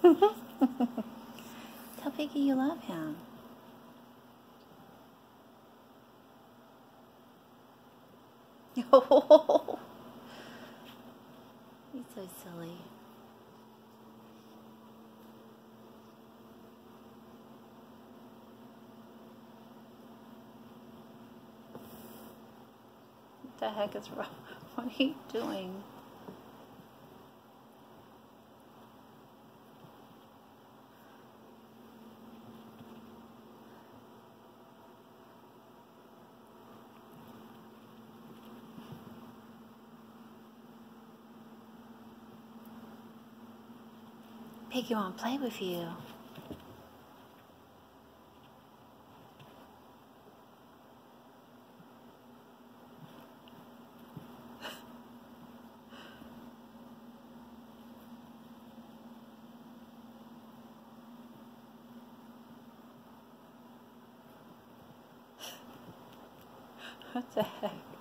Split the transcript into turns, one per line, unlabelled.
Tell Piggy you love him. Oh, he's so silly. What the heck is wrong? What are you doing? Piggy won't play with you. What the heck?